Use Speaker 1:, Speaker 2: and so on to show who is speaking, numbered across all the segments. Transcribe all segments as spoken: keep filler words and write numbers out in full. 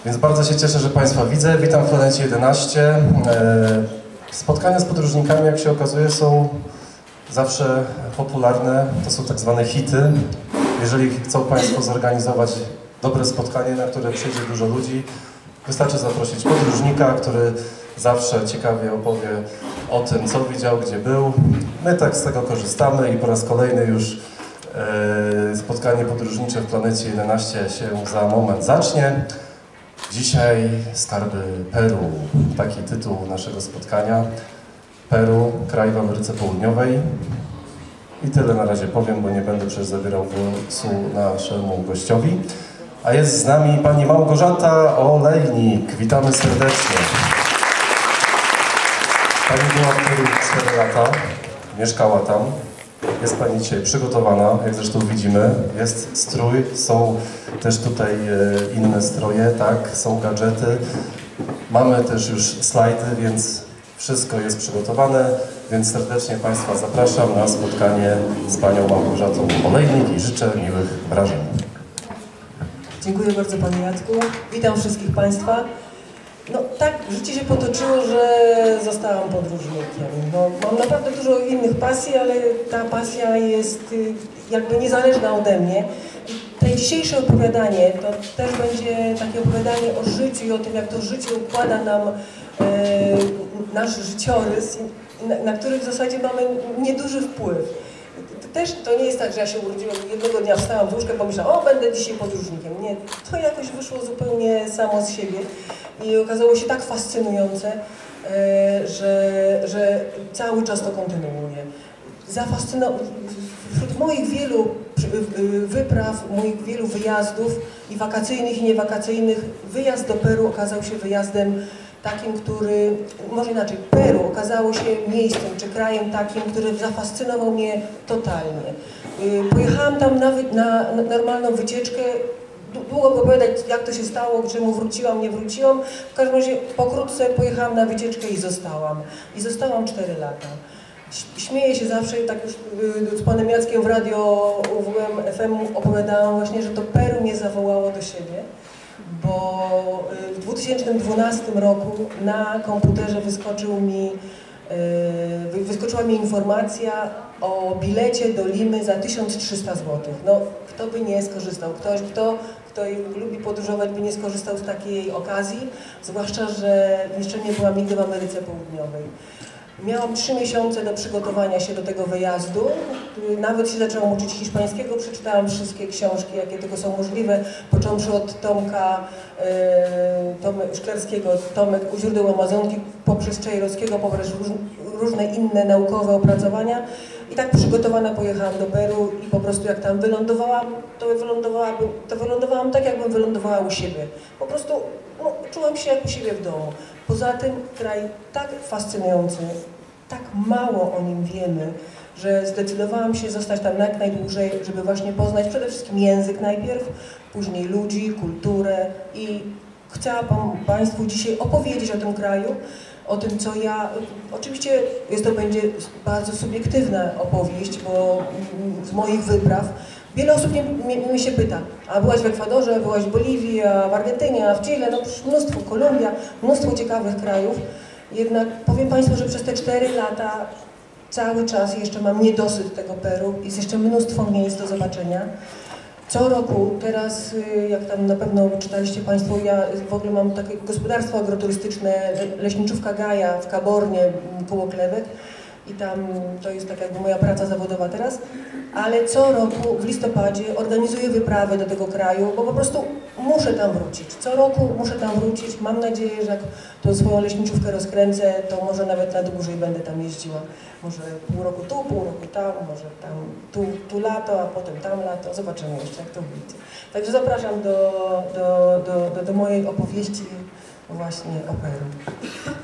Speaker 1: Więc bardzo się cieszę, że Państwa widzę. Witam w Planecie jedenaście. Spotkania z podróżnikami, jak się okazuje, są zawsze popularne. To są tak zwane hity. Jeżeli chcą Państwo zorganizować dobre spotkanie, na które przyjdzie dużo ludzi, wystarczy zaprosić podróżnika, który zawsze ciekawie opowie o tym, co widział, gdzie był. My tak z tego korzystamy i po raz kolejny już e, spotkanie podróżnicze w Planecie jedenaście się za moment zacznie. Dzisiaj skarby Peru, taki tytuł naszego spotkania. Peru, kraj w Ameryce Południowej. I tyle na razie powiem, bo nie będę przecież zabierał głosu naszemu gościowi. A jest z nami pani Małgorzata Olejnik. Witamy serdecznie. Pani była w Peru cztery lata, mieszkała tam. Jest pani dzisiaj przygotowana, jak zresztą widzimy. Jest strój, są też tutaj e, inne stroje, tak, są gadżety. Mamy też już slajdy, więc wszystko jest przygotowane, więc serdecznie Państwa zapraszam na spotkanie z panią Małgorzatą Olejnik i życzę miłych wrażeń.
Speaker 2: Dziękuję bardzo Panie Jacku. Witam wszystkich Państwa. No tak, życie się potoczyło, że zostałam podróżnikiem. No, mam naprawdę dużo innych pasji, ale ta pasja jest y, jakby niezależna ode mnie. I to dzisiejsze opowiadanie to też będzie takie opowiadanie o życiu i o tym, jak to życie układa nam e, nasz życiorys, na, na który w zasadzie mamy nieduży wpływ. Też to nie jest tak, że ja się urodziłam jednego dnia, wstałam z łóżka i pomyślałam, o, będę dzisiaj podróżnikiem. Nie, to jakoś wyszło zupełnie samo z siebie i okazało się tak fascynujące, e, że, że cały czas to kontynuuję. Zafascynowało, wśród moich wielu wypraw, moich wielu wyjazdów i wakacyjnych, i niewakacyjnych, wyjazd do Peru okazał się wyjazdem takim, który, może inaczej, Peru okazało się miejscem czy krajem takim, który zafascynował mnie totalnie. Pojechałam tam nawet na normalną wycieczkę, długo opowiadać, jak to się stało, czemu wróciłam, nie wróciłam. W każdym razie pokrótce pojechałam na wycieczkę i zostałam. I zostałam cztery lata. Śmieję się zawsze, tak już z panem Jackiem w radio U W M F M opowiadałam właśnie, że to Peru mnie zawołało do siebie, bo w dwa tysiące dwunastym roku na komputerze wyskoczył mi, wyskoczyła mi informacja o bilecie do Limy za tysiąc trzysta złotych. No, kto by nie skorzystał? Ktoś, kto, kto lubi podróżować, by nie skorzystał z takiej okazji, zwłaszcza, że jeszcze nie byłam nigdy w Ameryce Południowej. Miałam trzy miesiące do przygotowania się do tego wyjazdu. Nawet się zaczęłam uczyć hiszpańskiego, przeczytałam wszystkie książki, jakie tylko są możliwe, począwszy od Tomka e, Tomek Szklarskiego, Tomek u źródeł Amazonki, poprzez Czajrowskiego, poprzez róż, różne inne naukowe opracowania. I tak przygotowana pojechałam do Peru i po prostu jak tam wylądowałam, to wylądowałam, to wylądowałam tak, jakbym wylądowała u siebie. Po prostu no, czułam się jak u siebie w domu. Poza tym kraj tak fascynujący, tak mało o nim wiemy, że zdecydowałam się zostać tam jak najdłużej, żeby właśnie poznać przede wszystkim język najpierw, później ludzi, kulturę i chciałabym Państwu dzisiaj opowiedzieć o tym kraju, o tym, co ja... Oczywiście jest to będzie bardzo subiektywna opowieść, bo z moich wypraw wiele osób mnie, mnie się pyta, a byłaś w Ekwadorze, byłaś w Boliwii, a w Argentynie, a w Chile, no mnóstwo, Kolumbia, mnóstwo ciekawych krajów. Jednak powiem Państwu, że przez te cztery lata cały czas jeszcze mam niedosyt tego Peru, jest jeszcze mnóstwo miejsc do zobaczenia. Co roku, teraz, jak tam na pewno czytaliście Państwo, ja w ogóle mam takie gospodarstwo agroturystyczne, leśniczówka Gaja w Kabornie koło Klewek. I tam to jest tak jakby moja praca zawodowa teraz, ale co roku w listopadzie organizuję wyprawę do tego kraju, bo po prostu muszę tam wrócić. Co roku muszę tam wrócić. Mam nadzieję, że jak tą swoją leśniczówkę rozkręcę, to może nawet na dłużej będę tam jeździła. Może pół roku tu, pół roku tam, może tam tu, tu lato, a potem tam lato. Zobaczymy jeszcze, jak to wyjdzie. Także zapraszam do, do, do, do, do mojej opowieści właśnie o Peru.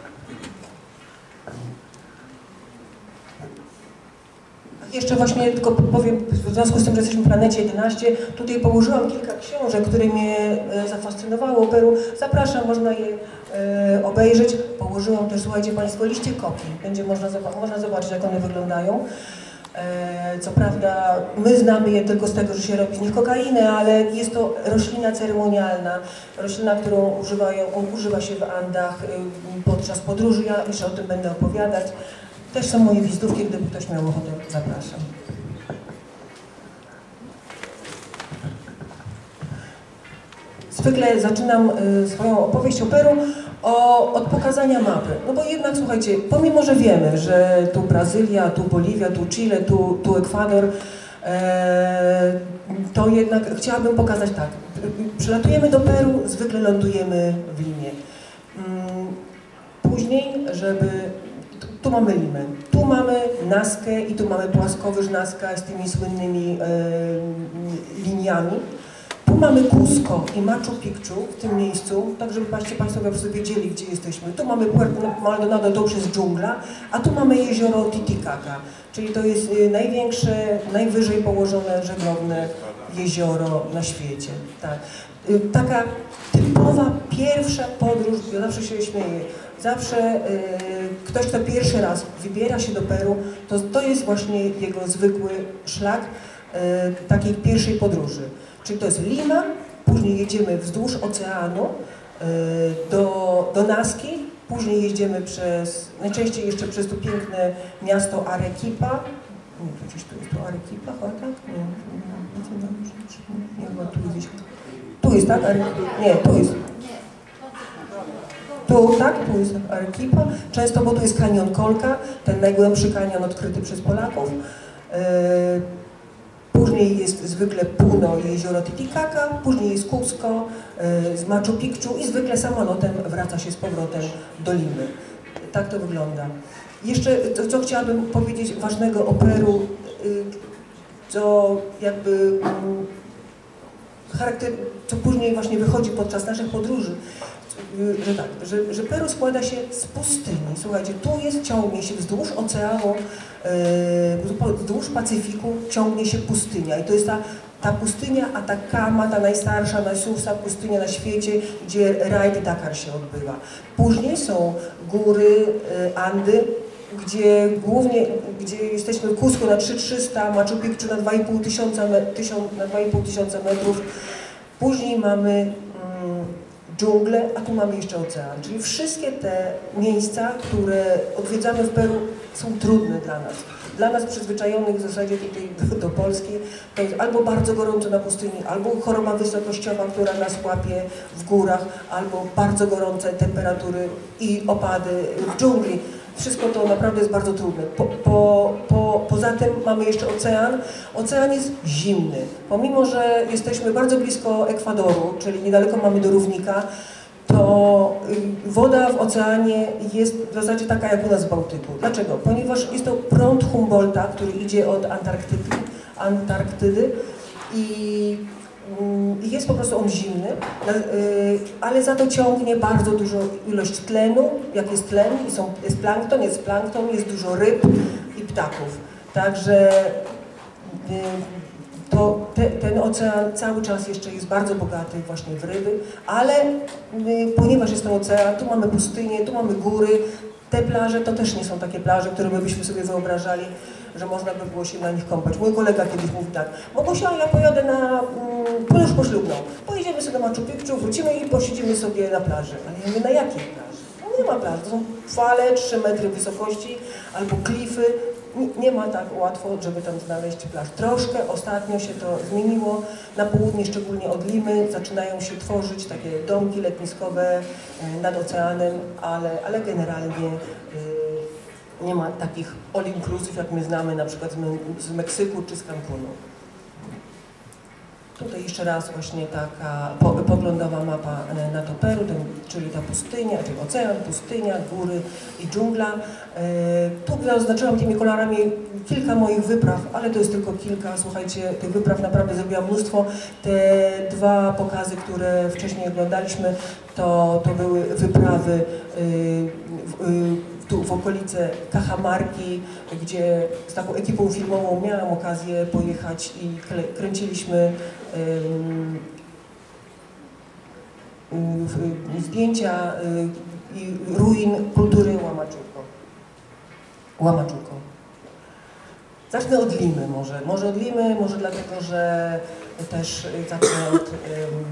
Speaker 2: Jeszcze właśnie tylko powiem, w związku z tym, że jesteśmy w Planecie jedenaście, tutaj położyłam kilka książek, które mnie zafascynowało Peru. Zapraszam, można je e, obejrzeć. Położyłam też, słuchajcie Państwo, liście kopii. Będzie można, można zobaczyć, jak one wyglądają. E, Co prawda my znamy je tylko z tego, że się robi z nich kokainę, ale jest to roślina ceremonialna, roślina, którą używają, używa się w Andach podczas podróży. Ja jeszcze o tym będę opowiadać. Też są moje wizytówki, gdyby ktoś miał ochotę, zapraszam. Zwykle zaczynam swoją opowieść o Peru o, od pokazania mapy. No bo jednak, słuchajcie, pomimo, że wiemy, że tu Brazylia, tu Boliwia, tu Chile, tu, tu Ekwador, e, to jednak chciałabym pokazać tak. Przylatujemy do Peru, zwykle lądujemy w Limie. Później, żeby... Tu, tu mamy Limę, tu mamy Nazcę i tu mamy płaskowyż Nazca z tymi słynnymi e, liniami. Tu mamy Cusco i Machu Picchu w tym miejscu, tak żeby Państwo po prostu wiedzieli, gdzie jesteśmy. Tu mamy Puerto Maldonado, to już jest dżungla, a tu mamy jezioro Titicaca, czyli to jest największe, najwyżej położone żeglowne jezioro na świecie. Tak. Taka typowa pierwsza podróż, ja zawsze się śmieję, zawsze y, ktoś, kto pierwszy raz wybiera się do Peru, to, to jest właśnie jego zwykły szlak y, takiej pierwszej podróży. Czyli to jest Lima, później jedziemy wzdłuż oceanu y, do, do Nazki, później jedziemy przez, najczęściej jeszcze przez to piękne miasto Arequipa. Nie, to gdzieś tu jest to Arequipa, chyba tak? Nie, nie, nie, nie, tu jest gdzieś. Tu jest, tak? Nie, tu jest. Tu, tak? Tu jest Arequipa. Często, bo tu jest kanion Colca, ten najgłębszy kanion odkryty przez Polaków. Y, Później jest zwykle Puno i jezioro Titicaca, później jest Cusco y, z Machu Picchu i zwykle samolotem wraca się z powrotem do Limy. Tak to wygląda. Jeszcze to, co chciałabym powiedzieć ważnego o Peru, y, co jakby y, charakter, co później właśnie wychodzi podczas naszych podróży, y, że tak, że, że Peru składa się z pustyni. Słuchajcie, tu jest, ciągnie się wzdłuż oceanu, wzdłuż Pacyfiku ciągnie się pustynia i to jest ta, ta pustynia Atacama, ta najstarsza, najsuchsza pustynia na świecie, gdzie rajd Dakar się odbywa. Później są góry Andy, gdzie głównie, gdzie jesteśmy w Cusco na trzy tysiące trzysta, Machu Picchu na dwa i pół tysiąca, na dwa i pół tysiąca metrów. Później mamy mm, dżunglę, a tu mamy jeszcze ocean. Czyli wszystkie te miejsca, które odwiedzamy w Peru, są trudne dla nas. Dla nas przyzwyczajonych w zasadzie tutaj do, do Polski, to jest albo bardzo gorąco na pustyni, albo choroba wysokościowa, która nas łapie w górach, albo bardzo gorące temperatury i opady w dżungli. Wszystko to naprawdę jest bardzo trudne. Po, po, po, poza tym mamy jeszcze ocean. Ocean jest zimny. Pomimo, że jesteśmy bardzo blisko Ekwadoru, czyli niedaleko mamy do równika, to woda w oceanie jest w zasadzie taka jak u nas w Bałtyku. Dlaczego? Ponieważ jest to prąd Humboldta, który idzie od Antarktydy, Antarktydy i jest po prostu on zimny, ale za to ciągnie bardzo dużą ilość tlenu. Jak jest tlen, i są, jest plankton, jest plankton, jest dużo ryb i ptaków. Także to te, ten ocean cały czas jeszcze jest bardzo bogaty właśnie w ryby, ale ponieważ jest to ocean, tu mamy pustynię, tu mamy góry, te plaże to też nie są takie plaże, które my byśmy sobie wyobrażali, że można by było się na nich kąpać. Mój kolega kiedyś mówi tak: Bogusia, ja pojadę na podróż poślubną, pojedziemy sobie do Machu Picchu, wrócimy i posiedzimy sobie na plaży. Ale ja mówię, na jakiej plaży? No nie ma plaży, to są fale, trzy metry wysokości albo klify. Nie, nie ma tak łatwo, żeby tam znaleźć plaż. Troszkę ostatnio się to zmieniło, na południe, szczególnie od Limy, zaczynają się tworzyć takie domki letniskowe nad oceanem, ale, ale generalnie y, nie ma takich all inclusive, jak my znamy na przykład z, Me z Meksyku czy z Cancunu. Tutaj jeszcze raz właśnie taka po, poglądowa mapa na to Peru, ten, czyli ta pustynia, czyli ocean, pustynia, góry i dżungla. E, tu zaznaczyłam tymi kolorami kilka moich wypraw, ale to jest tylko kilka. Słuchajcie, tych wypraw naprawdę zrobiłam mnóstwo. Te dwa pokazy, które wcześniej oglądaliśmy, to, to były wyprawy y, y, tu w okolice Cajamarki, gdzie z taką ekipą filmową miałam okazję pojechać i kręciliśmy um, zdjęcia i ruin kultury Huamachuco. Huamachuco. Zacznę od Limy może. Może od Limy, może dlatego, że też zacznę od um,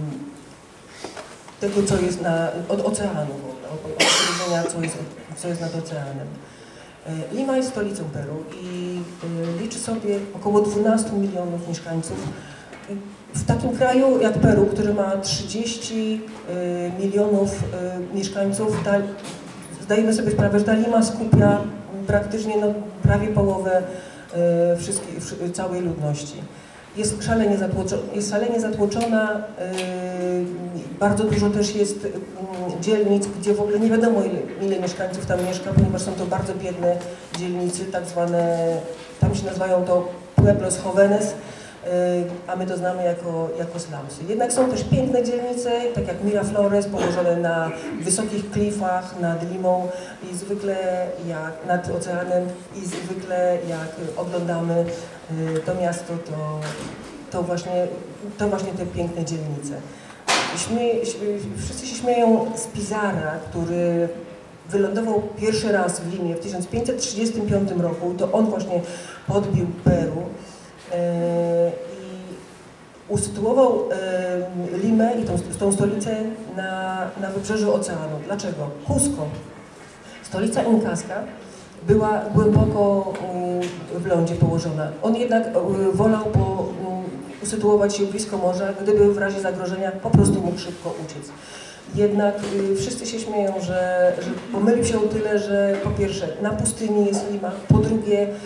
Speaker 2: tego, co jest na, od oceanu, od, od powiedzenia, co jest, co jest nad oceanem. Lima jest stolicą Peru i y, liczy sobie około dwunastu milionów mieszkańców. W takim kraju jak Peru, który ma trzydzieści y, milionów y, mieszkańców, ta, zdajemy sobie sprawę, że ta Lima skupia praktycznie no, prawie połowę y, wszystkich, w, całej ludności. Jest szalenie zatłoczona, jest szalenie zatłoczona y, bardzo dużo też jest y, dzielnic, gdzie w ogóle nie wiadomo ile, ile mieszkańców tam mieszka, ponieważ są to bardzo biedne dzielnice, tak zwane, tam się nazywają to pueblos jóvenes, y, a my to znamy jako, jako slumsy. Jednak są też piękne dzielnice, tak jak Miraflores, położone na wysokich klifach nad Limą i zwykle jak nad oceanem i zwykle jak oglądamy y, to miasto, to, to, właśnie, to właśnie te piękne dzielnice. Śmie, wszyscy się śmieją z Pizarra, który wylądował pierwszy raz w Limie w tysiąc pięćset trzydziestym piątym roku. To on właśnie podbił Peru e, i usytuował e, Limę i tą, tą stolicę na, na wybrzeżu oceanu. Dlaczego? Cusco, stolica inkaska, była głęboko w lądzie położona. On jednak wolał po, usytuować się blisko morza, gdyby w razie zagrożenia po prostu mógł szybko uciec. Jednak y, wszyscy się śmieją, że, że pomylił się o tyle, że po pierwsze na pustyni jest Lima, po drugie y,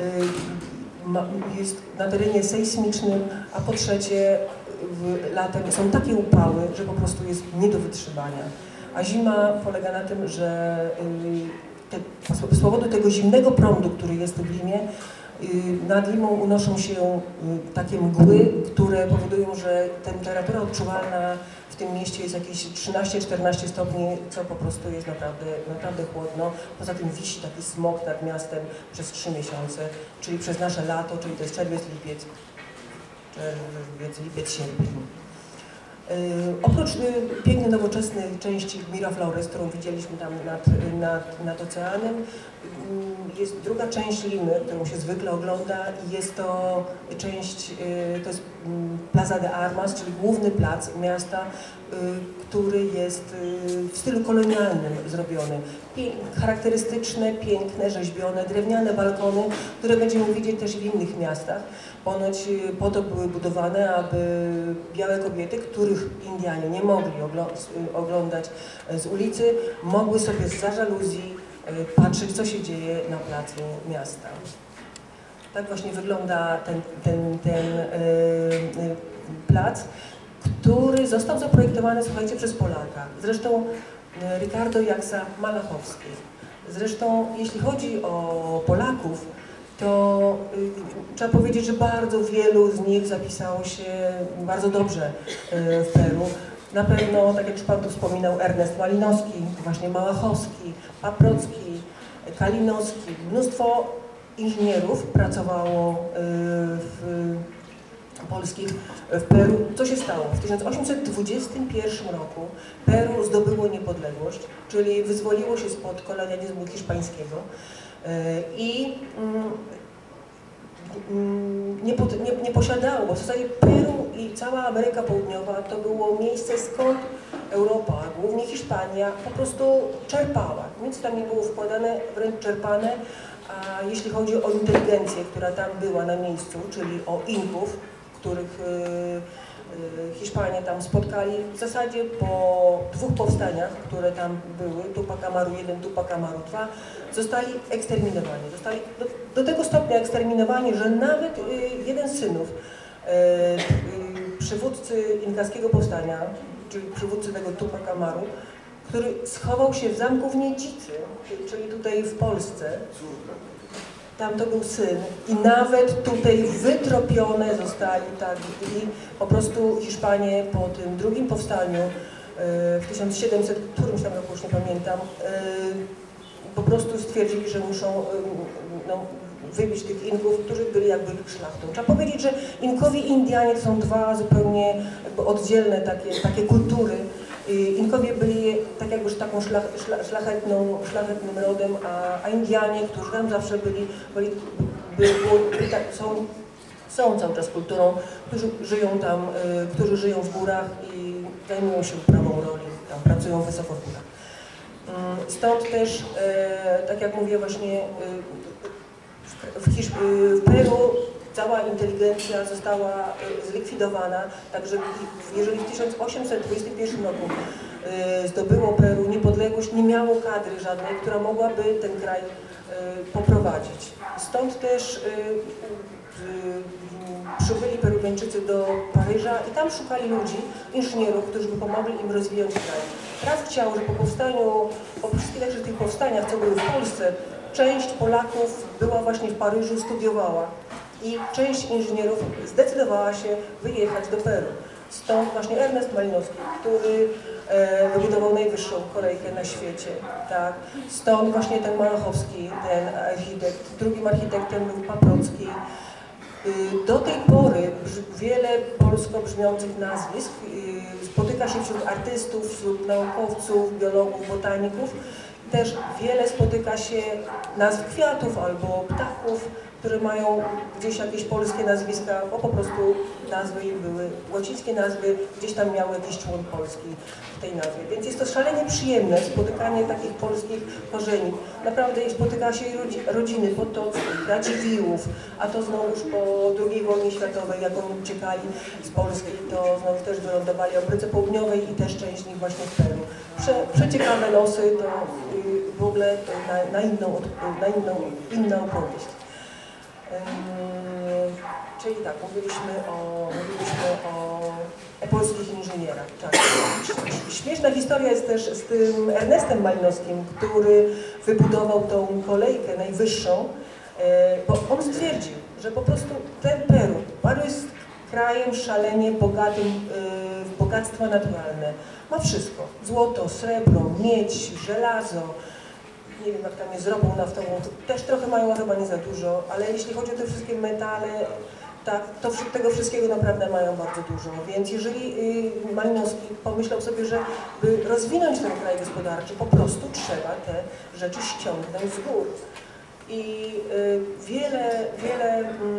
Speaker 2: ma, jest na terenie sejsmicznym, a po trzecie w, latem są takie upały, że po prostu jest nie do wytrzymania. A zima polega na tym, że y, te, z powodu tego zimnego prądu, który jest w Limie, nad Limą unoszą się takie mgły, które powodują, że temperatura odczuwalna w tym mieście jest jakieś trzynaście czternaście stopni, co po prostu jest naprawdę, naprawdę chłodno. Poza tym wisi taki smog nad miastem przez trzy miesiące, czyli przez nasze lato, czyli to jest czerwiec, lipiec, czerwiec, lipiec, sierpień. Yy, oprócz yy, pięknej, nowoczesnej części Miraflores, którą widzieliśmy tam nad, nad, nad oceanem, yy, jest druga część Limy, którą się zwykle ogląda i jest to część, yy, to jest yy, Plaza de Armas, czyli główny plac miasta, yy, który jest yy, w stylu kolonialnym zrobiony. Pięk, charakterystyczne, piękne, rzeźbione, drewniane balkony, które będziemy widzieć też w innych miastach. Ponoć po to były budowane, aby białe kobiety, których Indianie nie mogli oglądać z ulicy, mogły sobie zza żaluzji patrzeć, co się dzieje na placu miasta. Tak właśnie wygląda ten, ten, ten yy, plac, który został zaprojektowany, słuchajcie, przez Polaka. Zresztą Ricardo Jaksa Malachowski. Zresztą jeśli chodzi o Polaków, to y, trzeba powiedzieć, że bardzo wielu z nich zapisało się bardzo dobrze y, w Peru. Na pewno, tak jak już Pan tu wspominał, Ernest Malinowski, właśnie Małachowski, Paprocki, Kalinowski. Mnóstwo inżynierów pracowało y, w, polskich w Peru. Co się stało? W tysiąc osiemset dwudziestym pierwszym roku Peru zdobyło niepodległość, czyli wyzwoliło się spod kolonializmu hiszpańskiego. I nie, nie, nie posiadało, bo w zasadzie Peru i cała Ameryka Południowa to było miejsce, skąd Europa, głównie Hiszpania, po prostu czerpała. Nic tam nie było wkładane, wręcz czerpane, a jeśli chodzi o inteligencję, która tam była na miejscu, czyli o Inków, których Hiszpanie tam spotkali, w zasadzie po dwóch powstaniach, które tam były, Tupac Amaru jeden, Tupac Amaru dwa, zostali eksterminowani. Zostali do, do tego stopnia eksterminowani, że nawet y, jeden z synów y, y, przywódcy inkaskiego powstania, czyli przywódcy tego Tupac Amaru, który schował się w zamku w Niecicy, czyli tutaj w Polsce. Tam to był syn i nawet tutaj wytropione zostali tak i po prostu Hiszpanie po tym drugim powstaniu w tysiąc siedemset, którymś tam roku, już nie pamiętam, po prostu stwierdzili, że muszą no, wybić tych Inków, którzy byli jakby szlachtą. Trzeba powiedzieć, że Inkowie i Indianie to są dwa zupełnie jakby oddzielne takie, takie kultury. Inkowie byli tak jakby taką szlach, szlachetną, szlachetnym rodem, a, a Indianie, którzy tam zawsze byli, byli było, tak, są, są cały czas kulturą, którzy żyją tam, którzy żyją w górach i zajmują się uprawą roli, tam pracują wysoko w górach. Stąd też, tak jak mówię właśnie, w, Hiszp w Peru cała inteligencja została zlikwidowana, także jeżeli w tysiąc osiemset dwudziestym pierwszym roku zdobyło Peru niepodległość, nie miało kadry żadnej, która mogłaby ten kraj poprowadzić. Stąd też przybyli Peruwiańczycy do Paryża i tam szukali ludzi, inżynierów, którzy by pomogli im rozwijać kraj. Raz chciał, że po powstaniu, po wszystkich tych powstaniach, co były w Polsce, część Polaków była właśnie w Paryżu, studiowała i część inżynierów zdecydowała się wyjechać do Peru. Stąd właśnie Ernest Malinowski, który e, wybudował najwyższą kolejkę na świecie. Tak? Stąd właśnie ten Malachowski, ten architekt. Drugim architektem był Paprocki. Do tej pory wiele polsko brzmiących nazwisk spotyka się wśród artystów, wśród naukowców, biologów, botaników. Też wiele spotyka się nazw kwiatów albo ptaków, które mają gdzieś jakieś polskie nazwiska, bo po prostu nazwy im były, łacińskie nazwy gdzieś tam miały jakiś człon polski w tej nazwie. Więc jest to szalenie przyjemne spotykanie takich polskich korzeni. Naprawdę spotyka się rodziny Potockich, Radziwiłłów, a to znowu już po drugiej wojnie światowej, jak oni uciekali z Polski, to znowu też wylądowali w Ameryce Południowej i też część z nich właśnie w Peru. Prze, przeciekawe losy to w ogóle na, na inną, na inną, inną opowieść. Czyli tak, mówiliśmy o, mówiliśmy o, o polskich inżynierach. Tak. Śmieszna historia jest też z tym Ernestem Malinowskim, który wybudował tą kolejkę najwyższą, bo on stwierdził, że po prostu ten Peru, Peru jest krajem szalenie bogatym w bogactwa naturalne. Ma wszystko. Złoto, srebro, miedź, żelazo. Nie wiem, jak tam jest z ropą naftową, też trochę mają, a chyba nie za dużo, ale jeśli chodzi o te wszystkie metale, tak, to tego wszystkiego naprawdę mają bardzo dużo. Więc jeżeli y, Malinowski pomyślał sobie, że by rozwinąć ten kraj gospodarczy, po prostu trzeba te rzeczy ściągnąć z gór. I y, wiele, wiele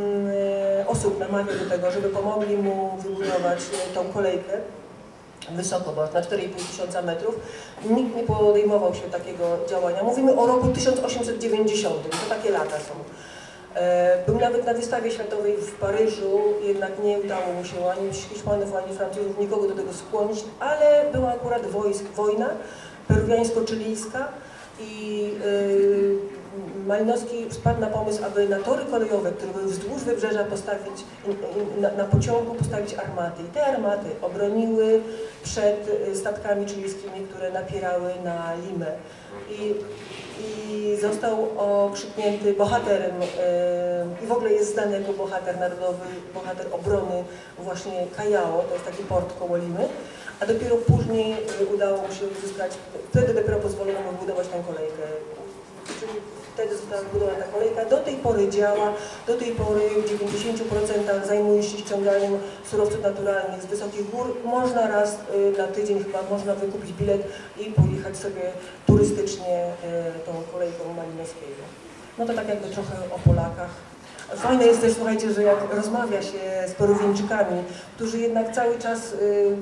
Speaker 2: y, osób namawia do tego, żeby pomogli mu wybudować y, tą kolejkę wysoko, bo na cztery i pół tysiąca metrów. Nikt nie podejmował się takiego działania. Mówimy o roku tysiąc osiemset dziewięćdziesiątym, to takie lata są. Był nawet na wystawie światowej w Paryżu, jednak nie udało mu się ani Hiszpanów, ani Francuzów nikogo do tego skłonić, ale była akurat wojsk, wojna peruwiańsko-czylijska i yy, Malinowski wpadł na pomysł, aby na tory kolejowe, które były wzdłuż wybrzeża, postawić, na, na pociągu postawić armaty. I te armaty obroniły przed statkami chilijskimi, które napierały na Limę. I, i został okrzyknięty bohaterem yy, i w ogóle jest znany jako bohater narodowy, bohater obrony właśnie Callao, to jest taki port koło Limy, a dopiero później yy, udało mu się uzyskać, wtedy dopiero pozwolono mu budować tę kolejkę. Czyli wtedy została wybudowana ta kolejka, do tej pory działa, do tej pory w dziewięćdziesięciu procentach zajmuje się ściąganiem surowców naturalnych z wysokich gór. Można raz y, na tydzień chyba można wykupić bilet i pojechać sobie turystycznie y, tą kolejką Malinowskiego. No to tak jakby trochę o Polakach. Fajne jest też, słuchajcie, że jak rozmawia się z Peruwiańczykami, którzy jednak cały czas y,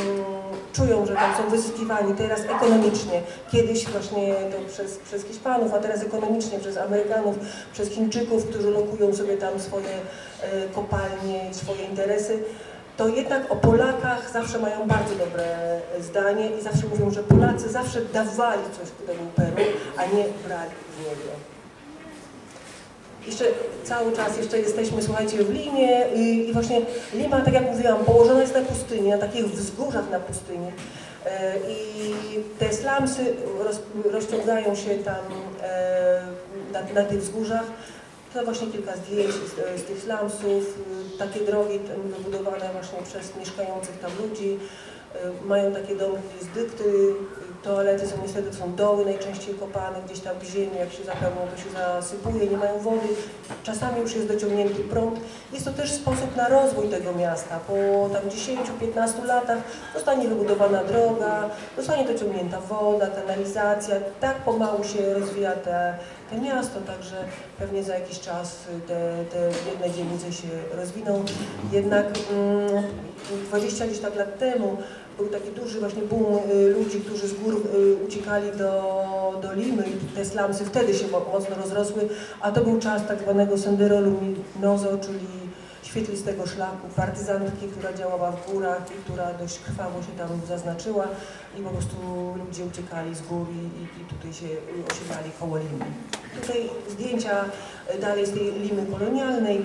Speaker 2: czują, że tam są wyzyskiwani, teraz ekonomicznie, kiedyś właśnie to przez, przez Hiszpanów, a teraz ekonomicznie przez Amerykanów, przez Chińczyków, którzy lokują sobie tam swoje y, kopalnie, swoje interesy, to jednak o Polakach zawsze mają bardzo dobre zdanie i zawsze mówią, że Polacy zawsze dawali coś temu Peru, a nie brali z niego. Jeszcze cały czas jeszcze jesteśmy, słuchajcie, w Limie i, i właśnie Lima, tak jak mówiłam, położona jest na pustyni, na takich wzgórzach na pustyni. E, I te slumsy roz, rozciągają się tam e, na, na tych wzgórzach. To właśnie kilka zdjęć z, z tych slumsów, takie drogi wybudowane właśnie przez mieszkających tam ludzi. E, mają takie domki z dykty, toalety są niestety, to są doły najczęściej kopane, gdzieś tam w ziemi, jak się zapełnią, to się zasypuje, nie mają wody, czasami już jest dociągnięty prąd. Jest to też sposób na rozwój tego miasta. Po tam dziesięciu piętnastu latach zostanie wybudowana droga, zostanie dociągnięta woda, kanalizacja, tak pomału się rozwija te, te miasto, także pewnie za jakiś czas te, te jedne dzielnice się rozwiną. Jednak mm, dwadzieścia gdzieś tak lat temu był taki duży właśnie boom y, ludzi, którzy z gór y, uciekali do, do Limy i te slumsy wtedy się mocno rozrosły, a to był czas tak zwanego Sendero Luminoso, czyli świetlistego szlaku, partyzantki, która działała w górach i która dość krwawo się tam zaznaczyła i po prostu ludzie uciekali z gór i, i tutaj się osiedlali koło Limy. Tutaj zdjęcia dalej z tej Limy kolonialnej.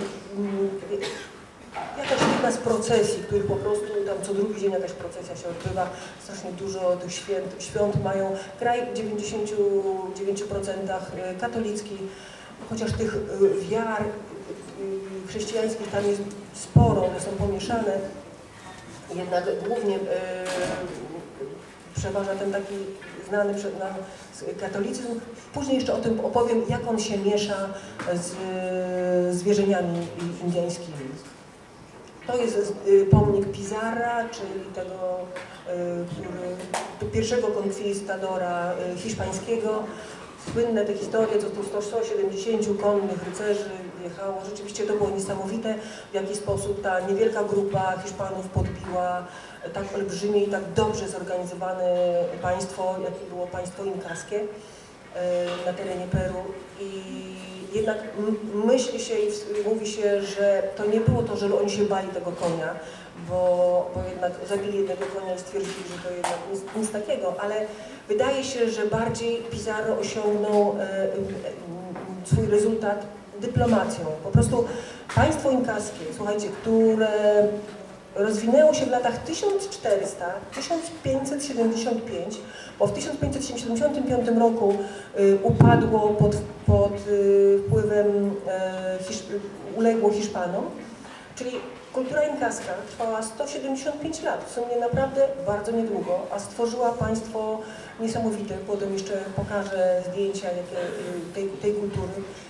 Speaker 2: Jakaś jedna z procesji, których po prostu tam co drugi dzień jakaś procesja się odbywa, strasznie dużo tych świąt, świąt mają. Kraj w dziewięćdziesięciu dziewięciu procentach katolicki, chociaż tych wiar chrześcijańskich tam jest sporo, one są pomieszane, jednak głównie yy, przeważa ten taki znany przed nami katolicyzm. Później jeszcze o tym opowiem, jak on się miesza z, z wierzeniami indyjskimi. To jest pomnik Pizarra, czyli tego, który, pierwszego konkwistadora hiszpańskiego. Słynne te historie, co tu sto siedemdziesięciu konnych rycerzy jechało. Rzeczywiście to było niesamowite, w jaki sposób ta niewielka grupa Hiszpanów podbiła tak olbrzymie i tak dobrze zorganizowane państwo, jakie było państwo inkaskie na terenie Peru. I jednak myśli się i mówi się, że to nie było to, że oni się bali tego konia, bo, bo jednak zabili jednego konia i stwierdzili, że to jednak nic, nic takiego, ale wydaje się, że bardziej Pizarro osiągnął e, e, swój rezultat dyplomacją. Po prostu państwo inkaskie, słuchajcie, które rozwinęło się w latach tysiąc czterysta do tysiąc pięćset siedemdziesiąt pięć, bo w tysiąc pięćset siedemdziesiątym piątym roku y, upadło pod, pod y, wpływem y, hisz, uległo Hiszpanom, czyli kultura inkaska trwała sto siedemdziesiąt pięć lat, w sumie naprawdę bardzo niedługo, a stworzyła państwo niesamowite. Potem jeszcze pokażę zdjęcia jakie, y, tej, tej kultury.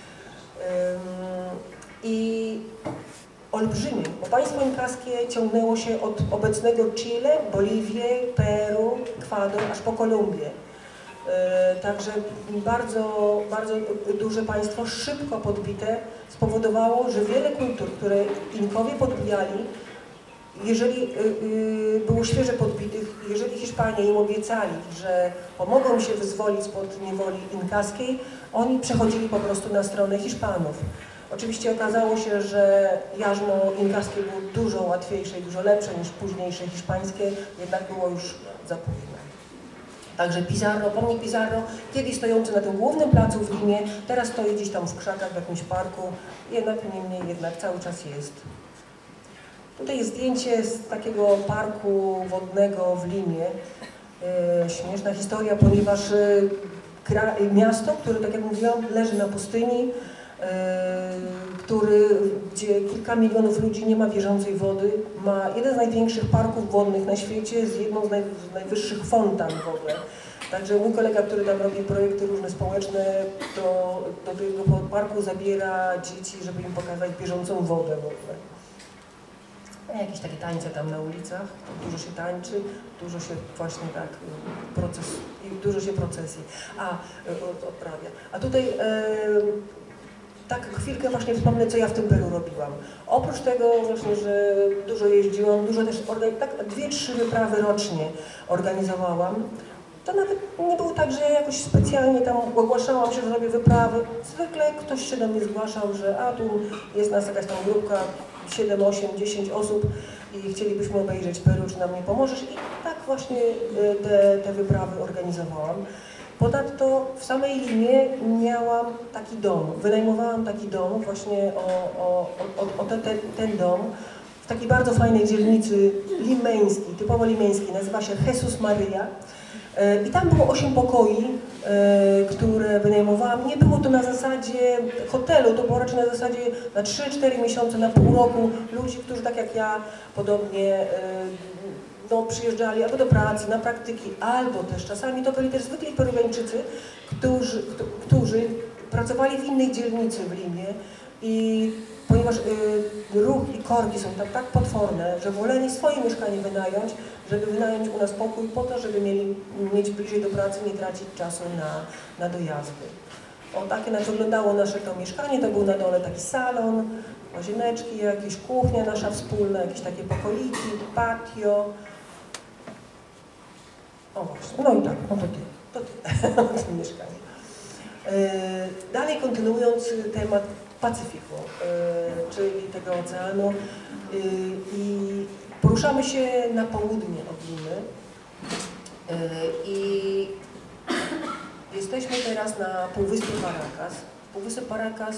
Speaker 2: I olbrzymie, bo państwo inkaskie ciągnęło się od obecnego Chile, Boliwię, Peru, Ekwador, aż po Kolumbię. E, także bardzo, bardzo duże państwo, szybko podbite, spowodowało, że wiele kultur, które Inkowie podbijali, jeżeli y, y, było świeże podbitych, jeżeli Hiszpanie im obiecali, że pomogą im się wyzwolić spod niewoli inkaskiej, oni przechodzili po prostu na stronę Hiszpanów. Oczywiście okazało się, że jarzmo inkaskie było dużo łatwiejsze i dużo lepsze niż późniejsze hiszpańskie, jednak było już za późno. Także Pizarro, pomnik Pizarro, kiedyś stojący na tym głównym placu w Limie, teraz stoi gdzieś tam w krzakach, w jakimś parku, jednak niemniej jednak cały czas jest. Tutaj jest zdjęcie z takiego parku wodnego w Limie. E, śmieszna historia, ponieważ e, miasto, które, tak jak mówiłam, leży na pustyni, który, gdzie kilka milionów ludzi nie ma bieżącej wody, ma jeden z największych parków wodnych na świecie z jedną z, naj, z najwyższych fontan w ogóle. Także mój kolega, który tam robi projekty różne społeczne, to do tego parku zabiera dzieci, żeby im pokazać bieżącą wodę w ogóle. Jakieś takie tańce tam na ulicach, dużo się tańczy, dużo się właśnie tak proces, dużo się procesji a, odprawia. A tutaj e, tak chwilkę właśnie wspomnę, co ja w tym Peru robiłam. Oprócz tego właśnie, że dużo jeździłam, dużo też, tak dwie, trzy wyprawy rocznie organizowałam. To nawet nie było tak, że ja jakoś specjalnie tam ogłaszałam się, że robię wyprawy. Zwykle ktoś się do mnie zgłaszał, że a tu jest nas jakaś tam grupka, siedem, osiem, dziesięć osób i chcielibyśmy obejrzeć Peru, czy nam nie pomożesz? I tak właśnie te, te wyprawy organizowałam. Ponadto w samej Limie miałam taki dom, wynajmowałam taki dom, właśnie o, o, o, o ten, ten, ten dom, w takiej bardzo fajnej dzielnicy limeńskiej, typowo limeńskiej, nazywa się Jesus Maria. I tam było osiem pokoi, które wynajmowałam. Nie było to na zasadzie hotelu, to było raczej na zasadzie na trzy cztery miesiące, na pół roku ludzi, którzy tak jak ja podobnie no, przyjeżdżali albo do pracy, na praktyki, albo też czasami to byli też zwykli Peruwiańczycy, którzy, którzy pracowali w innej dzielnicy w Limie i ponieważ y, ruch i korki są tak, tak potworne, że woleli swoje mieszkanie wynająć, żeby wynająć u nas pokój po to, żeby mieli, mieć bliżej do pracy, nie tracić czasu na, na dojazdy. O, takie znaczy wyglądało nasze to mieszkanie, to był na dole taki salon, łazieneczki, jakieś kuchnia nasza wspólna, jakieś takie pokoiki, patio. O właśnie, no i tak, no to ty, to ty, o tym mieszkaniu. Yy, dalej kontynuując temat Pacyfiku, yy, czyli tego oceanu yy, i poruszamy się na południe od Limy yy, i jesteśmy teraz na Półwyspie Paracas. Półwysep Paracas,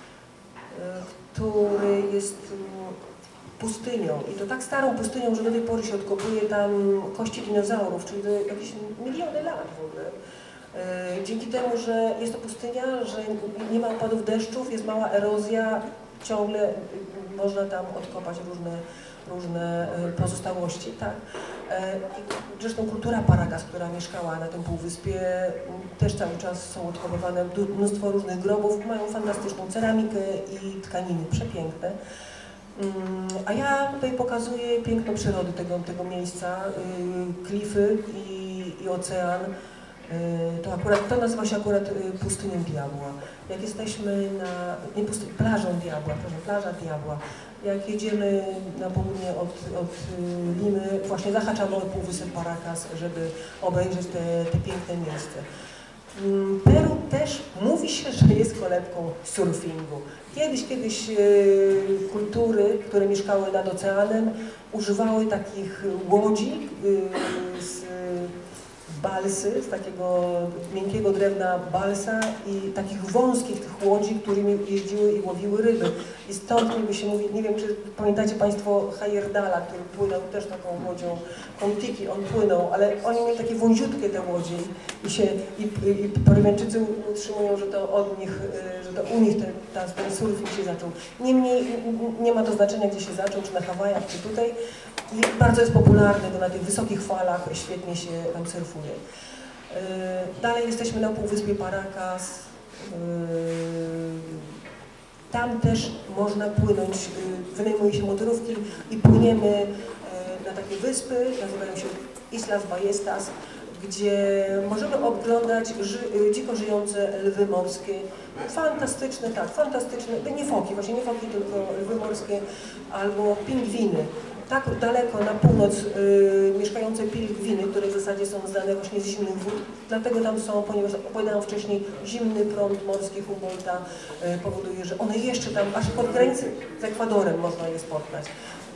Speaker 2: który jest pustynią i to tak starą pustynią, że do tej pory się odkopuje tam kości dinozaurów, czyli jakieś miliony lat w ogóle. Dzięki temu, że jest to pustynia, że nie ma opadów deszczów, jest mała erozja, ciągle można tam odkopać różne, różne pozostałości. Tak? Zresztą kultura Paracas, która mieszkała na tym półwyspie, też cały czas są odkopywane mnóstwo różnych grobów, mają fantastyczną ceramikę i tkaniny przepiękne. A ja tutaj pokazuję piękno przyrody tego, tego miejsca, klify i, i ocean. To akurat, to nazywa się akurat pustynią Diabła. Jak jesteśmy na, nie pustyni, plażą Diabła, proszę, plaża Diabła. Jak jedziemy na południe od, od Limy, właśnie zahaczamy o Półwysep Paracas, żeby obejrzeć te, te piękne miejsce. Peru też mówi się, że jest kolebką surfingu. Kiedyś, kiedyś e, kultury, które mieszkały nad oceanem, używały takich łodzi e, z balsy, z takiego miękkiego drewna balsa i takich wąskich tych łodzi, którymi jeździły i łowiły ryby. I stąd niby się mówi, nie wiem, czy pamiętacie Państwo Heyerdala, który płynął też taką łodzią Kontiki, on płynął, ale oni mieli takie wąziutkie te łodzie i się, i, i Peruwiańczycy utrzymują, że to od nich, że to u nich ten, ten surfing się zaczął. Niemniej nie ma to znaczenia, gdzie się zaczął, czy na Hawajach, czy tutaj. I bardzo jest popularny, bo na tych wysokich falach świetnie się tam surfuje. Dalej jesteśmy na Półwyspie Paracas. Tam też można płynąć, wynajmuje się motorówki i płyniemy na takie wyspy, nazywają się Islas Ballestas, gdzie możemy oglądać ży, dziko żyjące lwy morskie. Fantastyczne, tak, fantastyczne, nie foki, właśnie nie foki, tylko lwy morskie albo pingwiny. Tak daleko na północ y, mieszkające pingwiny, które w zasadzie są znane właśnie z zimnych wód, dlatego tam są, ponieważ opowiadałam wcześniej, zimny prąd morski Humboldta y, powoduje, że one jeszcze tam, aż pod granicę z Ekwadorem można je spotkać.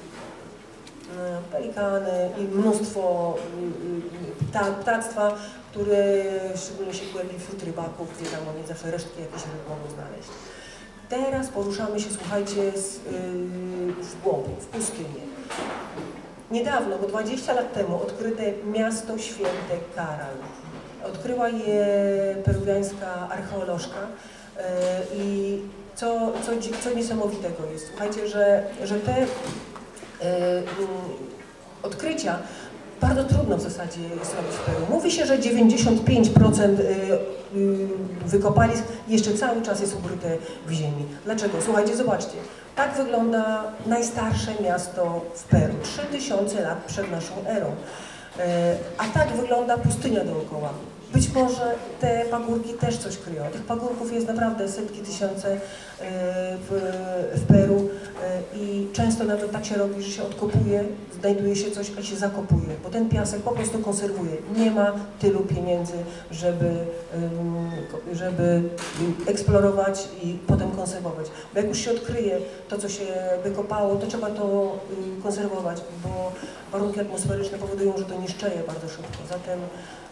Speaker 2: Y, pelikany i mnóstwo y, y, ptactwa, które szczególnie się głębi wśród rybaków, gdzie tam oni zawsze resztki jakieś ryb mogą znaleźć. Teraz poruszamy się, słuchajcie, z, yy, w głąb, w pustynię. Niedawno, bo dwadzieścia lat temu, odkryte miasto święte Caral. Odkryła je peruwiańska archeolożka yy, i co, co, co niesamowitego jest, słuchajcie, że, że te yy, yy, odkrycia bardzo trudno w zasadzie jest robić w Peru. Mówi się, że dziewięćdziesiąt pięć procent wykopalisk jeszcze cały czas jest ukryte w ziemi. Dlaczego? Słuchajcie, zobaczcie. Tak wygląda najstarsze miasto w Peru. trzy tysiące lat przed naszą erą. A tak wygląda pustynia dookoła. Być może te pagórki też coś kryją. Tych pagórków jest naprawdę setki, tysiące w, w Peru i często nawet tak się robi, że się odkopuje, znajduje się coś, a się zakopuje, bo ten piasek po prostu konserwuje. Nie ma tylu pieniędzy, żeby, żeby eksplorować i potem konserwować. Bo jak już się odkryje to, co się wykopało, to trzeba to konserwować, bo warunki atmosferyczne powodują, że to niszczeje bardzo szybko. Zatem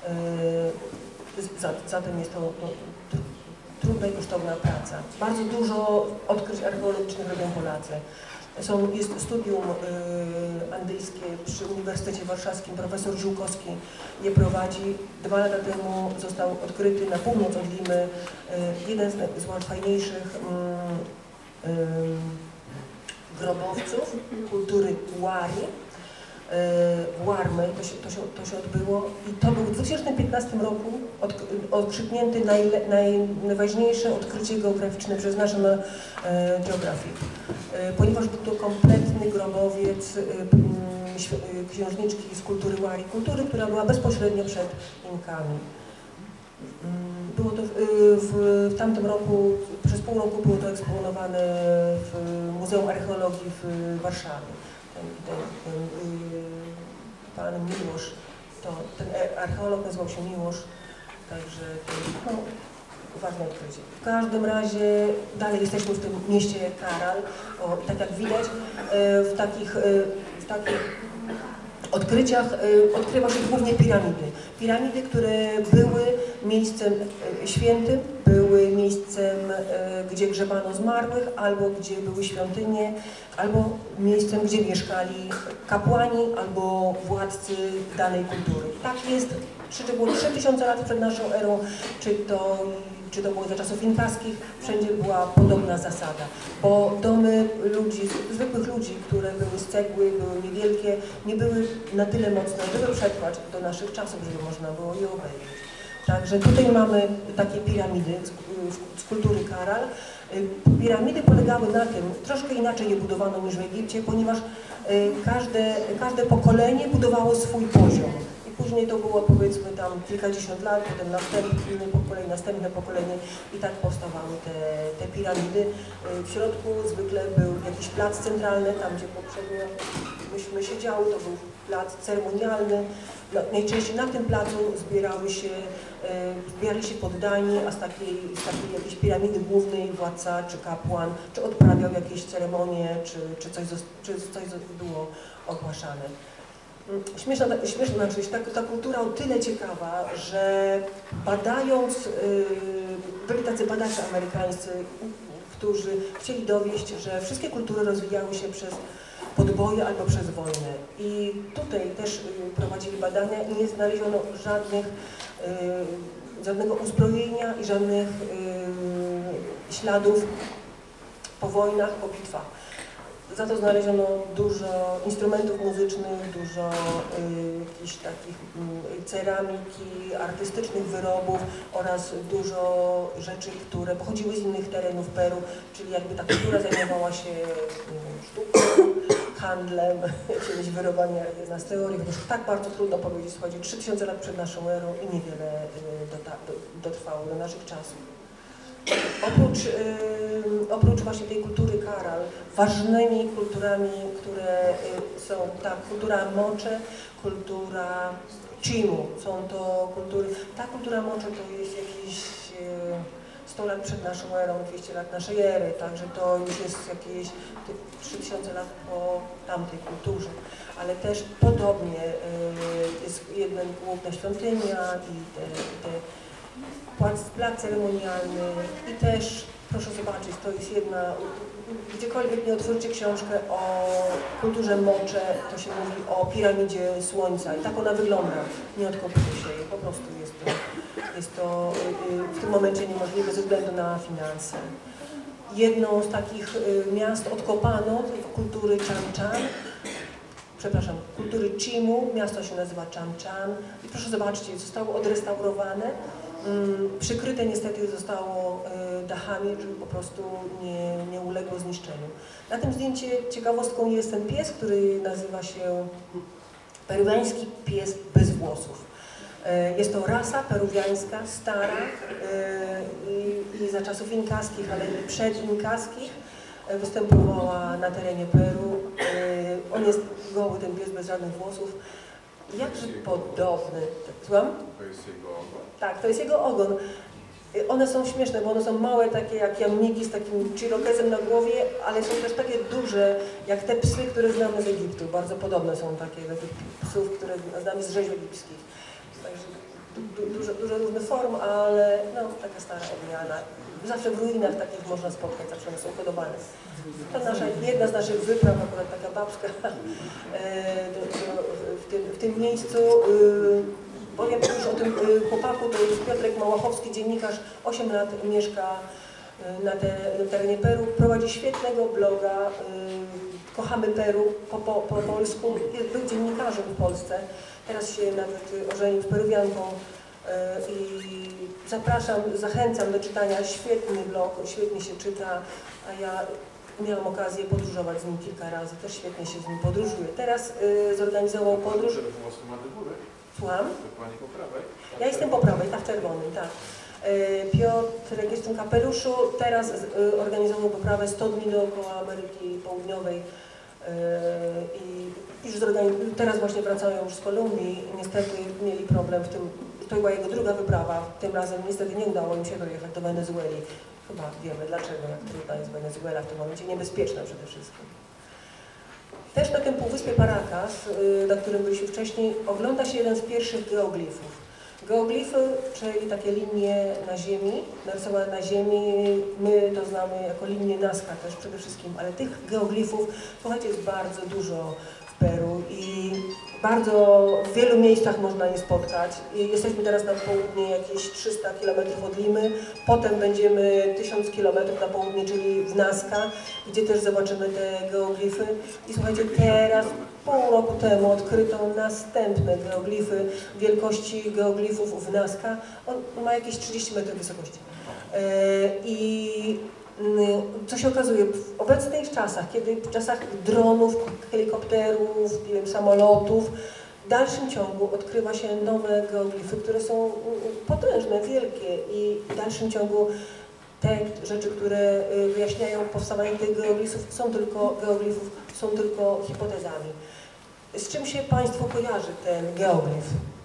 Speaker 2: Zatem jest to no, trudna i kosztowna praca. Bardzo dużo odkryć archeologicznych robią Polacy. Są, jest studium y, andyjskie przy Uniwersytecie Warszawskim, profesor Ziółkowski je prowadzi. Dwa lata temu został odkryty na północ od Limy y, jeden z, z najfajniejszych y, y, grobowców kultury Wari. w Warmy, to się, to, się, to się odbyło i to był w dwa tysiące piętnastym roku od, odkrzyknięty najle, naj, najważniejsze odkrycie geograficzne przez National Geographic, ponieważ był to kompletny grobowiec księżniczki z kultury Wari, kultury, która była bezpośrednio przed Inkami. Było to w, w, w tamtym roku, przez pół roku było to eksponowane w Muzeum Archeologii w Warszawie. Ten, ten, ten, pan Miłosz, to, ten archeolog nazywał się Miłosz, także to no, ważne odkrycie. W każdym razie dalej jesteśmy w tym mieście Karal, o, tak jak widać, w takich, w takich odkryciach odkrywa się głównie piramidy. Piramidy, które były miejscem świętym, były miejscem, gdzie grzebano zmarłych, albo gdzie były świątynie, albo miejscem, gdzie mieszkali kapłani, albo władcy danej kultury. Tak jest, czy to było trzy tysiące lat przed naszą erą, czy to, czy to było za czasów inkaskich, wszędzie była podobna zasada. Bo domy ludzi, zwykłych ludzi, które były z cegły, były niewielkie, nie były na tyle mocne, żeby przetrwać do naszych czasów, żeby można było je obejrzeć. Także tutaj mamy takie piramidy z kultury Karal. Piramidy polegały na tym, troszkę inaczej je budowano niż w Egipcie, ponieważ każde, każde pokolenie budowało swój poziom. I później to było powiedzmy tam kilkadziesiąt lat, potem następne pokolenie, następne pokolenie i tak powstawały te, te piramidy. W środku zwykle był jakiś plac centralny, tam gdzie poprzednio myśmy siedziały, to był plac ceremonialny. No, najczęściej na tym placu zbierały się, e, zbierali się poddani, a z takiej, z takiej jakiejś piramidy głównej władca czy kapłan, czy odprawiał jakieś ceremonie, czy, czy, coś, czy coś było ogłaszane. Śmieszna, śmieszna znaczy, ta, ta kultura o tyle ciekawa, że badając, yy, byli tacy badacze amerykańscy, którzy chcieli dowieść, że wszystkie kultury rozwijały się przez podboje albo przez wojnę. I tutaj też prowadzili badania i nie znaleziono żadnych, y, żadnego uzbrojenia i żadnych y, śladów po wojnach, po bitwach. Za to znaleziono dużo instrumentów muzycznych, dużo y, jakichś takich y, ceramiki, artystycznych wyrobów oraz dużo rzeczy, które pochodziły z innych terenów Peru, czyli jakby ta kultura zajmowała się y, sztuką, handlem, jakimiś wyrobami na z teorii, chociaż tak bardzo trudno powiedzieć, chodzi trzy tysiące lat przed naszą erą i niewiele y, dotrwało do naszych czasów. Oprócz, yy, oprócz właśnie tej kultury Karal, ważnymi kulturami, które yy, są, tak, kultura Moche, kultura Chimu, są to kultury, ta kultura Moche to jest jakieś yy, sto lat przed naszą erą, dwieście lat naszej ery, także to już jest jakieś trzy tysiące lat po tamtej kulturze, ale też podobnie yy, jest jedna główna świątynia i te, te Plac, plac ceremonialny i też, proszę zobaczyć, to jest jedna, gdziekolwiek nie otworzycie książkę o kulturze Moche, to się mówi o piramidzie Słońca i tak ona wygląda, nie odkopuje się jej, po prostu jest to, jest to w tym momencie niemożliwe ze względu na finanse. Jedną z takich miast odkopano kultury Chan Chan, przepraszam, kultury Chimu, miasto się nazywa Chan Chan i proszę zobaczcie, zostało odrestaurowane. Przykryte niestety zostało dachami, żeby po prostu nie, nie uległo zniszczeniu. Na tym zdjęciu ciekawostką jest ten pies, który nazywa się peruwiański pies bez włosów. Jest to rasa peruwiańska, stara i, i za czasów inkaskich, ale i przedinkaskich występowała na terenie Peru. On jest goły, ten pies bez żadnych włosów. Jakże podobny. Słucham?
Speaker 3: To jest jego ogon?
Speaker 2: Tak, to jest jego ogon. One są śmieszne, bo one są małe, takie jak jamniki z takim chirokezem na głowie, ale są też takie duże, jak te psy, które znamy z Egiptu. Bardzo podobne są takie do tych psów, które znamy z rzeźb egipskich. Także du dużo, dużo różnych form, ale no, taka stara odmiana. Zawsze w ruinach takich można spotkać, zawsze one są hodowane. To nasza, jedna z naszych wypraw, akurat taka babska, do, do, w, tym, w tym miejscu. Powiem już o tym chłopaku, to jest Piotrek Małachowski, dziennikarz, osiem lat mieszka na, te, na terenie Peru, prowadzi świetnego bloga, kochamy Peru po, po, po polsku. Był dziennikarzem w Polsce, teraz się nawet ożenił z Peruwianką i zapraszam, zachęcam do czytania. Świetny blog, świetnie się czyta, a ja miałam okazję podróżować z nim kilka razy, też świetnie się z nim podróżuje. Teraz y, zorganizował podróż. Słucham?
Speaker 3: Po prawej?
Speaker 2: Ja jestem po prawej, tak, czerwonym, tak. Y, Piotr jest w tym kapeluszu, teraz y, organizował poprawę sto dni dookoła Ameryki Południowej. I już teraz właśnie wracają już z Kolumbii. Niestety mieli problem w tym, to była jego druga wyprawa. Tym razem niestety nie udało im się dojechać do Wenezueli. Chyba wiemy dlaczego, jak trudna jest Wenezuela w tym momencie, niebezpieczna przede wszystkim. Też na tym półwyspie Paracas, na którym byliśmy wcześniej, ogląda się jeden z pierwszych geoglifów. Geoglify, czyli takie linie na ziemi, narysowane na ziemi, my to znamy jako linie Nazca też przede wszystkim, ale tych geoglifów, słuchajcie, jest bardzo dużo w Peru i bardzo w wielu miejscach można je spotkać. Jesteśmy teraz na południe jakieś trzysta kilometrów od Limy, potem będziemy tysiąc kilometrów na południe, czyli w Nazca, gdzie też zobaczymy te geoglify. I słuchajcie, teraz, pół roku temu odkryto następne geoglify wielkości geoglifów w Nazca. On ma jakieś trzydzieści metrów wysokości. I co się okazuje, w obecnych czasach, kiedy w czasach dronów, helikopterów, nie wiem, samolotów, w dalszym ciągu odkrywa się nowe geoglify, które są potężne, wielkie i w dalszym ciągu te rzeczy, które wyjaśniają powstawanie tych geoglifów, są tylko, geoglifów, są tylko hipotezami. Z czym się Państwu kojarzy ten geoglif?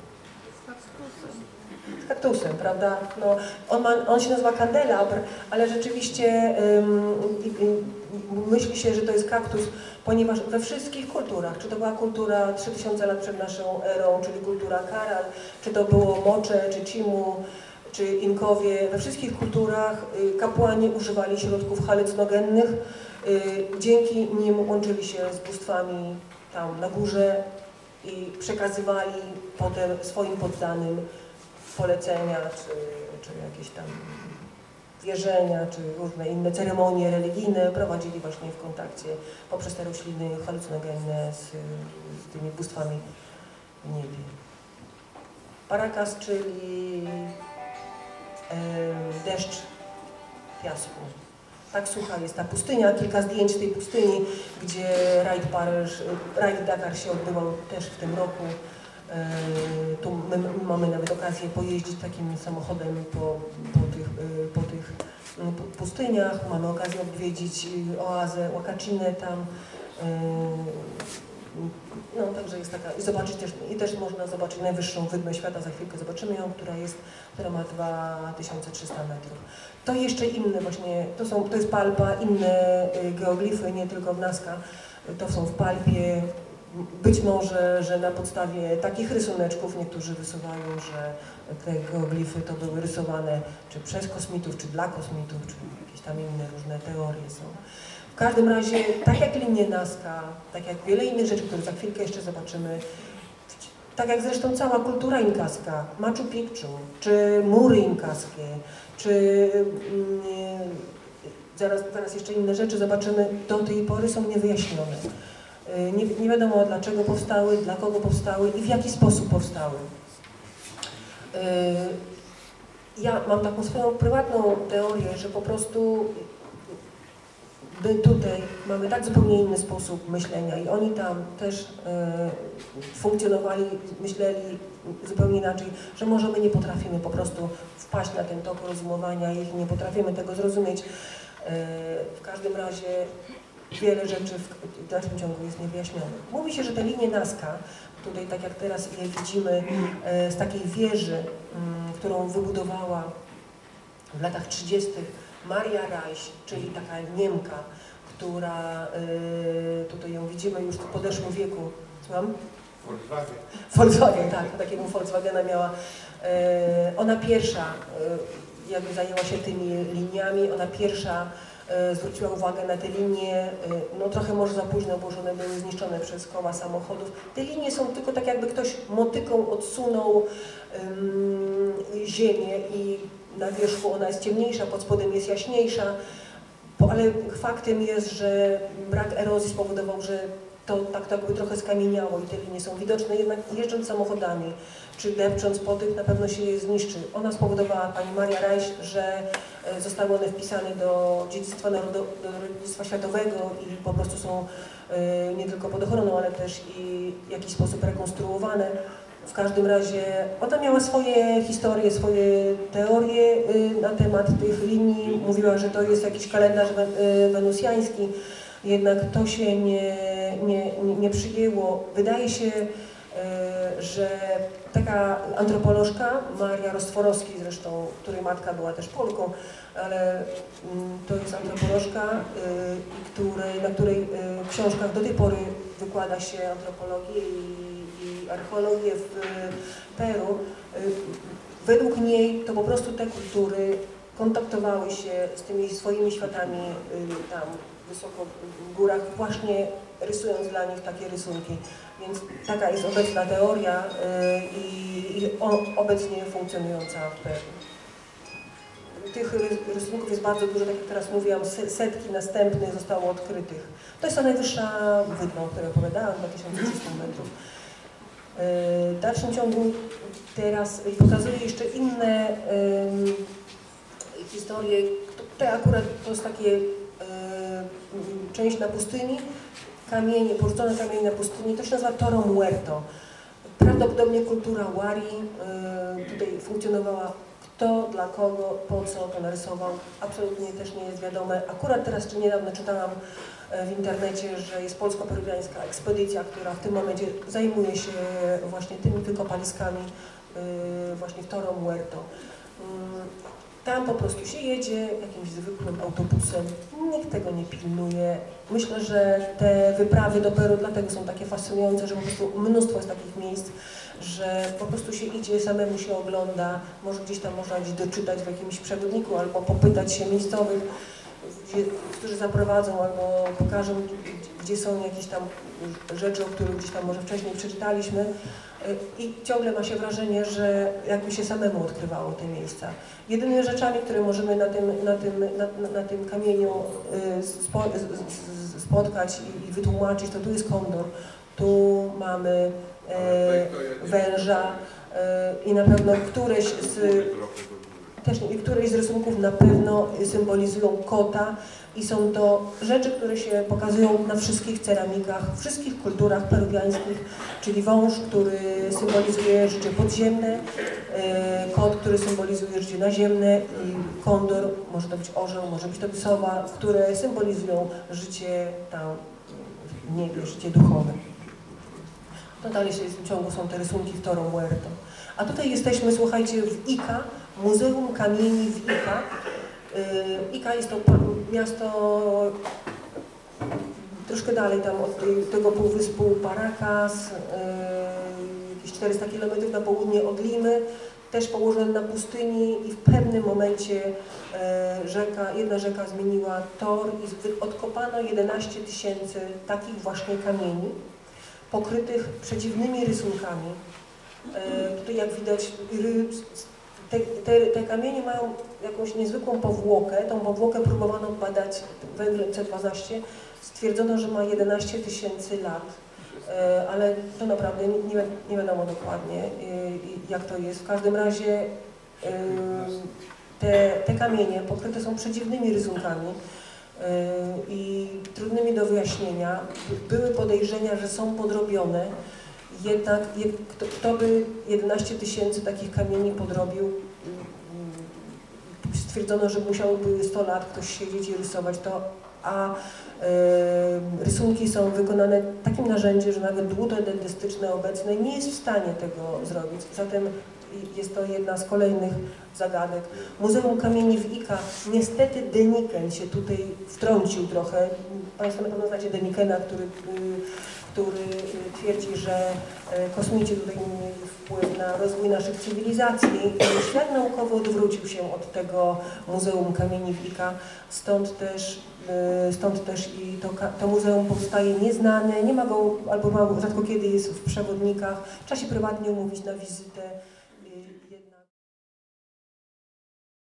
Speaker 2: Z kaktusem, prawda? No, on, ma, on się nazywa kandelabr, ale rzeczywiście ym, myśli się, że to jest kaktus, ponieważ we wszystkich kulturach, czy to była kultura trzy tysiące lat przed naszą erą, czyli kultura Karal, czy to było Mocze, czy Cimu, czy Inkowie, we wszystkich kulturach y, kapłani używali środków halucynogennych, y, dzięki nim łączyli się z bóstwami tam na górze i przekazywali potem swoim poddanym polecenia, czy, czy jakieś tam wierzenia, czy różne inne ceremonie religijne prowadzili właśnie w kontakcie poprzez te rośliny halucynogenne z, z tymi bóstwami w niebie. Paracas, czyli e, deszcz piasku. Tak sucha jest ta pustynia, kilka zdjęć tej pustyni, gdzie Raid Paryż, Raid Dakar się odbywał też w tym roku. Tu my mamy nawet okazję pojeździć takim samochodem po, po, tych, po tych pustyniach, mamy okazję odwiedzić oazę Huacachinę tam. No, także jest taka, i zobaczyć też, i też można zobaczyć najwyższą wydmę świata, za chwilkę zobaczymy ją, która jest, która ma dwa tysiące trzysta metrów. To jeszcze inne właśnie, to są, to jest palpa, inne geoglify, nie tylko w Nazca, to są w palpie. Być może, że na podstawie takich rysuneczków niektórzy wysuwają, że te geoglify to były rysowane czy przez kosmitów, czy dla kosmitów, czy jakieś tam inne różne teorie są. W każdym razie, tak jak linie Nazca, tak jak wiele innych rzeczy, które za chwilkę jeszcze zobaczymy, tak jak zresztą cała kultura inkaska, Machu Picchu, czy mury inkaskie, czy mm, zaraz, zaraz jeszcze inne rzeczy zobaczymy, do tej pory są niewyjaśnione. Nie, nie wiadomo dlaczego powstały, dla kogo powstały i w jaki sposób powstały. Ja mam taką swoją prywatną teorię, że po prostu my tutaj mamy tak zupełnie inny sposób myślenia i oni tam też funkcjonowali, myśleli zupełnie inaczej, że może my nie potrafimy po prostu wpaść na ten tok rozumowania ich, nie potrafimy tego zrozumieć. W każdym razie wiele rzeczy w dalszym ciągu jest niewyjaśnionych. Mówi się, że te linie Nazca, tutaj tak jak teraz je widzimy, z takiej wieży, którą wybudowała w latach trzydziestych Maria Reich, czyli taka Niemka, która, tutaj ją widzimy już w podeszłym wieku, słucham?
Speaker 3: Volkswagen.
Speaker 2: Volkswagen, tak, takiego Volkswagena miała. Ona pierwsza jakby zajęła się tymi liniami, ona pierwsza zwróciła uwagę na te linie, no trochę może za późno, bo one były zniszczone przez koła samochodów. Te linie są tylko tak jakby ktoś motyką odsunął um, ziemię i na wierzchu ona jest ciemniejsza, pod spodem jest jaśniejsza. ale faktem jest, że brak erozji spowodował, że to tak, tak by trochę skamieniało i te linie są widoczne, jednak jeżdżąc samochodami czy depcząc po tych na pewno się je zniszczy. Ona spowodowała, pani Maria Rajś, że zostały one wpisane do dziedzictwa, narodo, do dziedzictwa światowego i po prostu są nie tylko pod ochroną, ale też i w jakiś sposób rekonstruowane. W każdym razie ona miała swoje historie, swoje teorie na temat tych linii. Mówiła, że to jest jakiś kalendarz wenusjański, jednak to się nie, nie, nie przyjęło. Wydaje się, że taka antropolożka, Maria Rostworowski zresztą, której matka była też Polką, ale to jest antropolożka, której, na której książkach do tej pory wykłada się antropologię i i archeologię w Peru. Według niej to po prostu te kultury kontaktowały się z tymi swoimi światami tam wysoko w górach, właśnie rysując dla nich takie rysunki. Więc taka jest obecna teoria i obecnie funkcjonująca w Peru. Tych rysunków jest bardzo dużo, tak jak teraz mówiłam, setki następnych zostało odkrytych. To jest ta najwyższa wydma, o której opowiadałam, dwa tysiące trzysta metrów. W dalszym ciągu teraz pokazuję jeszcze inne um, historie. Te akurat to jest takie um, część na pustyni, kamienie, porzucone kamienie na pustyni, to się nazywa Toro Muerto. Prawdopodobnie kultura Wari um, tutaj funkcjonowała. Kto, dla kogo, po co to narysował, absolutnie też nie jest wiadome. Akurat teraz czy niedawno czytałam w internecie, że jest polsko-peruwiańska ekspedycja, która w tym momencie zajmuje się właśnie tymi wykopaliskami właśnie w Toro Muerto. Tam po prostu się jedzie jakimś zwykłym autobusem, nikt tego nie pilnuje. Myślę, że te wyprawy do Peru dlatego są takie fascynujące, że po prostu mnóstwo jest takich miejsc, że po prostu się idzie, samemu się ogląda, może gdzieś tam można gdzieś doczytać w jakimś przewodniku albo popytać się miejscowych, gdzie, którzy zaprowadzą albo pokażą, gdzie są jakieś tam rzeczy, o których gdzieś tam może wcześniej przeczytaliśmy i ciągle ma się wrażenie, że jakby się samemu odkrywało te miejsca. Jedynymi rzeczami, które możemy na tym, na tym, na, na tym kamieniu spo, spotkać i wytłumaczyć, to tu jest kondor, tu mamy e, węża e, i na pewno któreś z Też nie, któreś z rysunków na pewno symbolizują kota i są to rzeczy, które się pokazują na wszystkich ceramikach, w wszystkich kulturach peruwiańskich, czyli wąż, który symbolizuje życie podziemne, kot, który symbolizuje życie naziemne i kondor, może to być orzeł, może być to sowa, które symbolizują życie tam w niebie, życie duchowe. To dalej się w tym ciągu są te rysunki w Toro Muerto. A tutaj jesteśmy, słuchajcie, w Ica, Muzeum Kamieni w Ica. Ica jest to miasto troszkę dalej tam od tego półwyspu Paracas, jakieś czterysta kilometrów na południe od Limy, też położone na pustyni i w pewnym momencie rzeka, jedna rzeka zmieniła tor i odkopano jedenaście tysięcy takich właśnie kamieni, pokrytych przedziwnymi rysunkami. Tutaj jak widać te, te, te kamienie mają jakąś niezwykłą powłokę, tą powłokę próbowano badać węglem C dwanaście, stwierdzono, że ma jedenaście tysięcy lat, ale to naprawdę nie, nie, nie wiadomo dokładnie jak to jest. W każdym razie te, te kamienie pokryte są przedziwnymi rysunkami i trudnymi do wyjaśnienia. Były podejrzenia, że są podrobione. Jednak kto, kto by jedenaście tysięcy takich kamieni podrobił, stwierdzono, że musiałoby sto lat ktoś siedzieć i rysować to, a y, rysunki są wykonane takim narzędziem, że nawet dłuto dentystyczne obecne nie jest w stanie tego zrobić. Zatem jest to jedna z kolejnych zagadek. Muzeum Kamieni w Ica, niestety Deniken się tutaj wtrącił trochę. Państwo na pewno znacie Denikena, który, który twierdzi, że kosmici tutaj mieli wpływ na rozwój naszych cywilizacji. Świat naukowy odwrócił się od tego Muzeum Kamieni w Ica, stąd też, stąd też i to, to muzeum powstaje nieznane, nie ma go, albo rzadko kiedy jest w przewodnikach, trzeba się prywatnie umówić na wizytę.